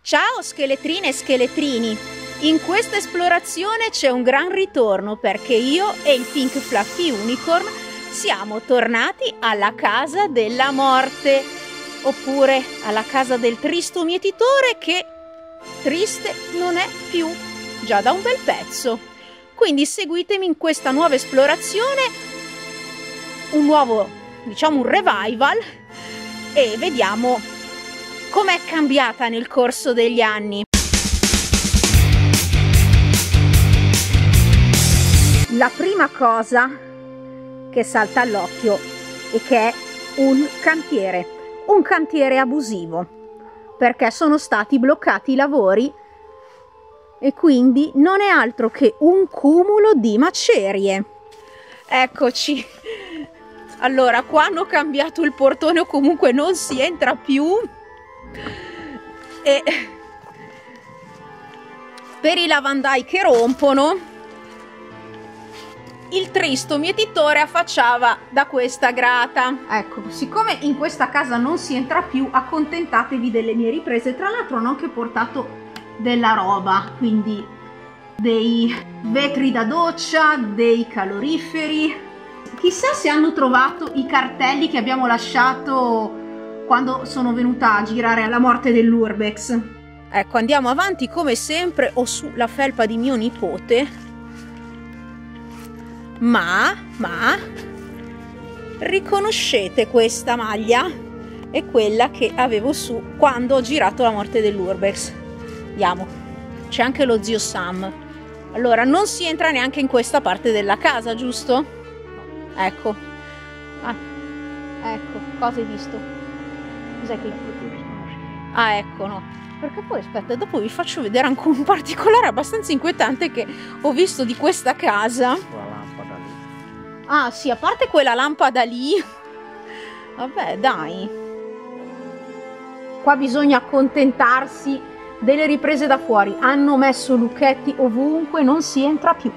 Ciao scheletrine e scheletrini! In questa esplorazione c'è un gran ritorno perché io e il Pink Fluffy Unicorn siamo tornati alla casa della morte, oppure alla casa del tristo mietitore che triste non è più, già da un bel pezzo. Quindi seguitemi in questa nuova esplorazione, un nuovo, diciamo un revival, e vediamo com'è cambiata nel corso degli anni. La prima cosa che salta all'occhio è che è un cantiere abusivo, perché sono stati bloccati i lavori e quindi non è altro che un cumulo di macerie. Eccoci. Allora, qua hanno cambiato il portone o comunque non si entra più, e per i lavandai che rompono il tristo mietitore affacciava da questa grata. Ecco, siccome in questa casa non si entra più, accontentatevi delle mie riprese. Tra l'altro hanno anche portato della roba, quindi dei vetri da doccia, dei caloriferi. Chissà se hanno trovato i cartelli che abbiamo lasciato quando sono venuta a girare alla morte dell'Urbex. Ecco, andiamo avanti come sempre. Ho su la felpa di mio nipote, ma riconoscete questa maglia? È quella che avevo su quando ho girato la morte dell'Urbex. Andiamo, c'è anche lo zio Sam. Allora, non si entra neanche in questa parte della casa, giusto? Ecco. Ecco, cosa hai visto? Cos'è che... Ah, ecco, no. Perché poi, aspetta, dopo vi faccio vedere anche un particolare abbastanza inquietante che ho visto di questa casa. La lampada lì. Ah, sì, a parte quella lampada lì. Vabbè, dai. Qua bisogna accontentarsi delle riprese da fuori. Hanno messo lucchetti ovunque, non si entra più.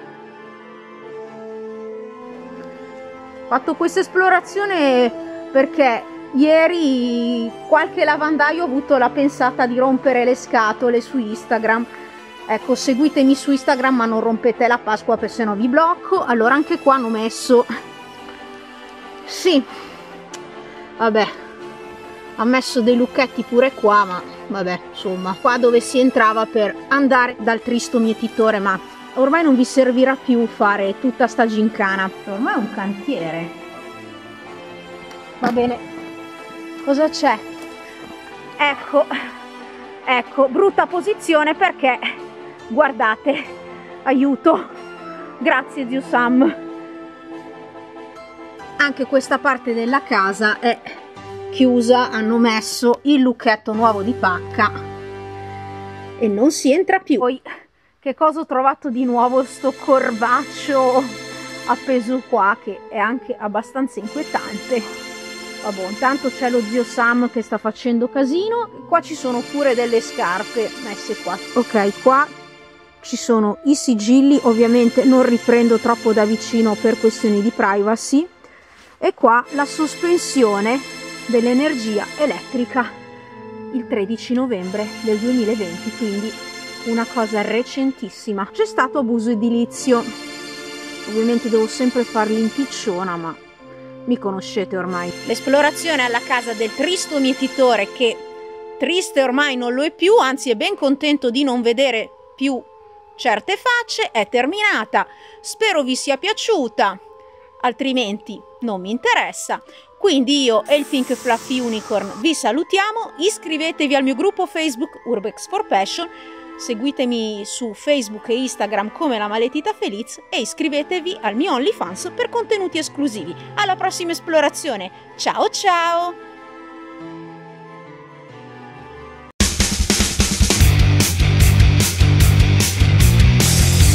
Ho fatto questa esplorazione perché ieri qualche lavandaio ha avuto la pensata di rompere le scatole su Instagram. Ecco, seguitemi su Instagram ma non rompete la Pasqua, per se no vi blocco. Allora anche qua hanno messo, sì, vabbè, ha messo dei lucchetti pure qua, ma vabbè, insomma, qua dove si entrava per andare dal tristo mietitore, ma ormai non vi servirà più fare tutta sta gincana, ormai è un cantiere. Va bene, cosa c'è? Ecco, brutta posizione perché, guardate, aiuto, grazie zio Sam. Anche questa parte della casa è chiusa, hanno messo il lucchetto nuovo di pacca e non si entra più. Poi che cosa ho trovato di nuovo? Sto corbaccio appeso qua che è anche abbastanza inquietante. Vabbè, intanto c'è lo zio Sam che sta facendo casino. Qua ci sono pure delle scarpe messe qua. Ok, qua ci sono i sigilli, ovviamente non riprendo troppo da vicino per questioni di privacy, e qua la sospensione dell'energia elettrica il 13 novembre del 2020, quindi una cosa recentissima. C'è stato abuso edilizio, ovviamente devo sempre far l'impicciona, ma mi conoscete ormai. L'esplorazione alla casa del tristo mietitore, che triste ormai non lo è più, anzi è ben contento di non vedere più certe facce, è terminata. Spero vi sia piaciuta, altrimenti non mi interessa. Quindi io e il Pink Fluffy Unicorn vi salutiamo. Iscrivetevi al mio gruppo Facebook Urbex for Passion, seguitemi su Facebook e Instagram come La Maletita Feliz e iscrivetevi al mio OnlyFans per contenuti esclusivi. Alla prossima esplorazione, ciao ciao!